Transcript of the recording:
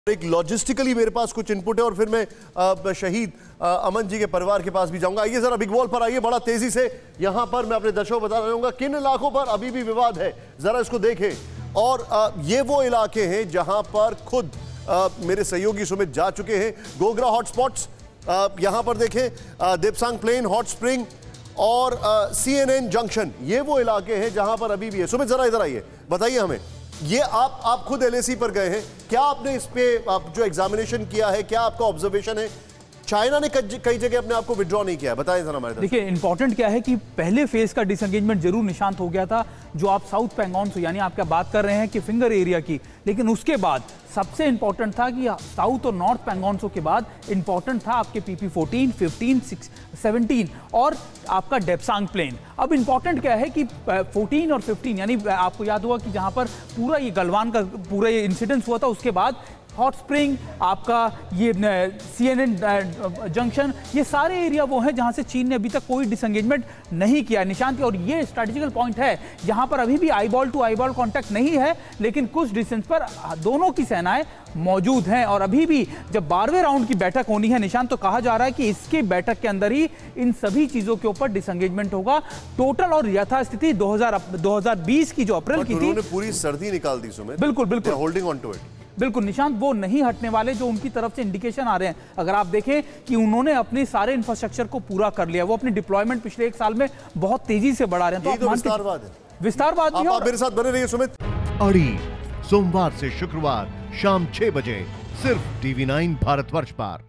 एक लॉजिस्टिकली मेरे पास कुछ इनपुट है और फिर मैं शहीद अमन जी के परिवार के पास भी जाऊंगा। आइए जरा बिग वॉल पर आइए, बड़ा तेजी से यहां पर मैं अपने दर्शकों को बता रहूंगा किन इलाकों पर अभी भी विवाद है, जरा इसको देखें। और ये वो इलाके हैं जहां पर खुद मेरे सहयोगी सुमित जा चुके हैं। गोगरा हॉटस्पॉट्स यहां पर देखें, देपसांग प्लेन, हॉट स्प्रिंग और CNN जंक्शन, ये वो इलाके हैं जहां पर अभी भी है। सुमित जरा इधर आइए, बताइए हमें, ये आप खुद LAC पर गए हैं, क्या आपने इस पे जो एग्जामिनेशन किया है, क्या आपका ऑब्जर्वेशन है? चाइना ने कई जगह अपने आप को विड्रॉ नहीं किया, बताएं जरा हमारे। देखिए इंपॉर्टेंट क्या है कि पहले फेज का डिसएंगेजमेंट जरूर निशांत हो गया था, जो आप साउथ पैंगोंग यानी आप क्या बात कर रहे हैं कि फिंगर एरिया की, लेकिन उसके बाद सबसे इंपॉर्टेंट था कि साउथ और नॉर्थ पैंगोंग के बाद इंपॉर्टेंट था आपके PP14, 15, 17 और आपका डेपसांग प्लेन। अब इंपॉर्टेंट क्या है कि 14 और 15 यानी आपको याद होगा कि जहां पर पूरा ये गलवान का पूरा ये इंसिडेंस हुआ था, उसके बाद हॉट स्प्रिंग, आपका ये CNN जंक्शन, ये सारे एरिया वो हैं जहां से चीन ने अभी तक कोई डिसएंगेजमेंट नहीं किया निशांत। और ये स्ट्रैटेजिकल पॉइंट है, यहां पर अभी भी आईबॉल टू आईबॉल कांटेक्ट नहीं है, लेकिन कुछ डिस्टेंस पर दोनों की सेनाएं मौजूद हैं। और अभी भी जब 12वें राउंड की बैठक होनी है निशांत, तो कहा जा रहा है कि इसके बैठक के अंदर ही इन सभी चीजों के ऊपर डिसएंगेजमेंट होगा। टोटल और यथास्थिति 2020 की जो अप्रैल की थी, पूरी सर्दी निकाल दी सुमित। बिल्कुल बिल्कुल, होल्डिंग ऑन टू इट। बिल्कुल निशांत, वो नहीं हटने वाले, जो उनकी तरफ से इंडिकेशन आ रहे हैं। अगर आप देखें कि उन्होंने अपने सारे इंफ्रास्ट्रक्चर को पूरा कर लिया, वो अपनी डिप्लॉयमेंट पिछले 1 साल में बहुत तेजी से बढ़ा रहे हैं। तो विस्तारवाद है, विस्तारवाद भी है। आप मेरे साथ बने रहिए सुमित। अड़ी सोमवार से शुक्रवार शाम 6 बजे सिर्फ TV9 भारतवर्ष पर।